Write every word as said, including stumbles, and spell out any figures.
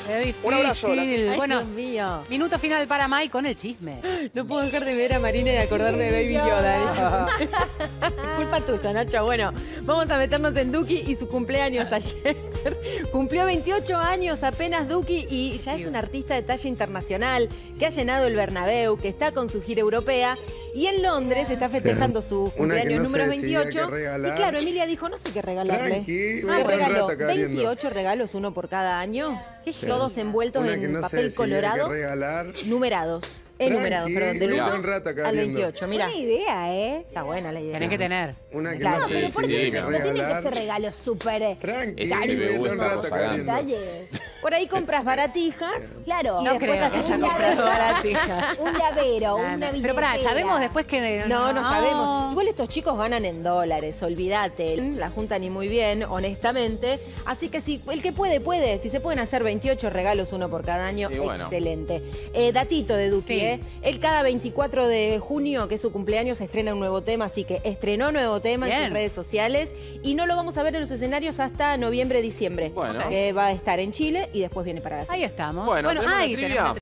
Qué difícil. Un abrazo. Las... Ay, Bueno, Dios mío. minuto final para Mai con el chisme. No puedo dejar de ver a Marina y de acordarme de Baby Yoda. Culpa tuya, Nacho. Bueno, vamos a meternos en Duki y su cumpleaños ayer. Cumplió veintiocho años apenas Duki y ya es un artista de talla internacional que ha llenado el Bernabéu, que está con su gira europea y en Londres está festejando su cumpleaños no número se decidía veintiocho. qué regalar. Y claro, Emilia dijo, no sé qué regalarle. Tranqui, Ah, voy a estar un regaló rato acá viendo. veintiocho regalos, uno por cada año, todos envueltos Una que en no se papel decidía qué colorado, regalar. numerados. Enumerados, Tranqui, perdón, del voy a uno estar un rato acá al viendo. veintiocho, mira. Buena idea, ¿eh? Está buena la idea. Tenés que tener. Una que Claro, no se pero ¿por decidía qué qué no tiene que regalar. ser regalos súper Tranqui, Ese voy sí me a estar un gusta, rato acá viendo. detalles? Por ahí compras baratijas. Claro. Y No después creo que haces haya un comprado llavero. baratijas. Un llavero, Ah, una no. billetera. Pero pará, sabemos después que... No, no sabemos. Igual estos chicos ganan en dólares, olvídate. La junta ni muy bien, honestamente. Así que si el que puede, puede. Si se pueden hacer veintiocho regalos, uno por cada año, Y bueno. excelente. Eh, datito de Duki, Sí. ¿eh? Él cada veinticuatro de junio, que es su cumpleaños, estrena un nuevo tema. Así que estrenó nuevo tema en Bien. sus redes sociales. Y no lo vamos a ver en los escenarios hasta noviembre, diciembre. Bueno. Que va a estar en Chile y después viene para la Ahí estamos. Bueno, ¿tenemos una ahí trivia? tenemos una